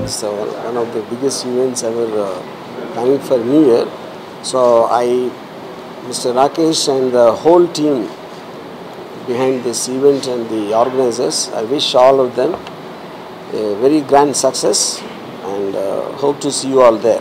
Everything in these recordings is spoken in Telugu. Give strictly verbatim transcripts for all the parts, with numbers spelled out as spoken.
It's uh, one of the biggest events ever uh, planning for New Year. So I, Mister Rakesh and the whole team behind this event and the organizers, I wish all of them a very grand success and uh, hope to see you all there.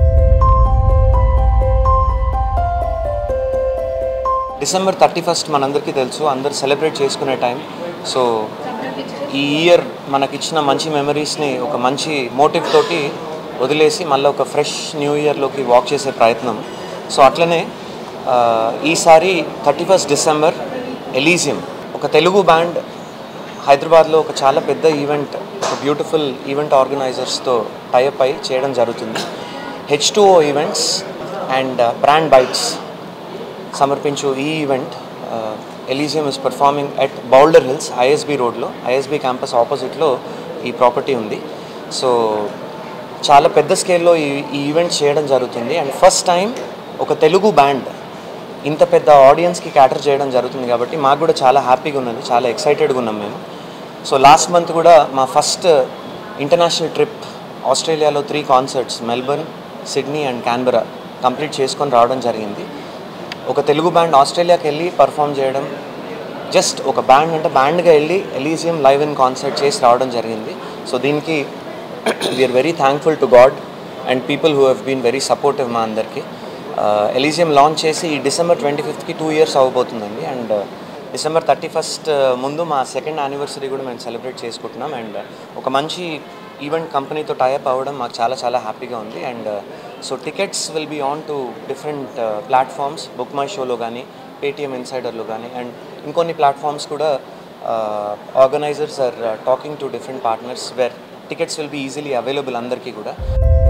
December thirty-first మనందరికీ తెలుసు, అందరు సెలబ్రేట్ చేసుకునే టైం. సో ఈ ఇయర్ మనకిచ్చిన మంచి మెమరీస్ని ఒక మంచి మోటివ్ తోటి వదిలేసి మళ్ళీ ఒక ఫ్రెష్ న్యూ ఇయర్లోకి వాక్ చేసే ప్రయత్నం. సో అట్లనే ఈసారి థర్టీ ఫస్ట్ డిసెంబర్ ఎలీజియం ఒక తెలుగు బ్యాండ్ హైదరాబాద్లో ఒక చాలా పెద్ద ఈవెంట్, ఒక బ్యూటిఫుల్ ఈవెంట్ ఆర్గనైజర్స్తో టైఅప్ అయి చేయడం జరుగుతుంది. H two O events and brand bytes సమర్పించు ఈ event Elysium is performing at Boulder Hills ISB రోడ్లో, ఐఎస్బి క్యాంపస్ ఆపోజిట్లో ఈ ప్రాపర్టీ ఉంది. సో చాలా పెద్ద స్కేల్లో ఈ ఈ ఈవెంట్ చేయడం జరుగుతుంది. అండ్ ఫస్ట్ టైం ఒక తెలుగు బ్యాండ్ ఇంత పెద్ద ఆడియన్స్కి క్యాటర్ చేయడం జరుగుతుంది కాబట్టి మాకు కూడా చాలా హ్యాపీగా ఉన్నది, చాలా ఎక్సైటెడ్గా ఉన్నాం మేము. సో లాస్ట్ మంత్ కూడా మా ఫస్ట్ ఇంటర్నేషనల్ ట్రిప్ ఆస్ట్రేలియాలో three concerts Melbourne, Sydney and Canberra complete చేసుకొని రావడం జరిగింది. ఒక తెలుగు బ్యాండ్ ఆస్ట్రేలియాకి వెళ్ళి పర్ఫామ్ చేయడం, జస్ట్ ఒక బ్యాండ్ అంటే బ్యాండ్గా వెళ్ళి ఎలీజియం లైవ్ ఇన్ కాన్సర్ట్ చేసి రావడం జరిగింది. సో దీనికి we're very thankful to God and people who have been very supportive మా అందరికీ. ఎలీజియం లాంచ్ చేసి ఈ డిసెంబర్ ట్వంటీ ఫిఫ్త్కి టూ ఇయర్స్ అవ్వబోతుందండి. అండ్ డిసెంబర్ థర్టీ ఫస్ట్ ముందు మా సెకండ్ యానివర్సరీ కూడా మేము సెలబ్రేట్ చేసుకుంటున్నాం. అండ్ ఒక మంచి ఈవెంట్ కంపెనీతో టైఅప్ అవ్వడం మాకు చాలా చాలా హ్యాపీగా ఉంది. And so tickets will be on two different platforms, book my షోలో కానీ, పేటిఎం ఇన్సైడర్లో కానీ, అండ్ ఇంకొన్ని ప్లాట్ఫామ్స్ కూడా organisers are talking to different partners where tickets will be easily available అందరికీ కూడా.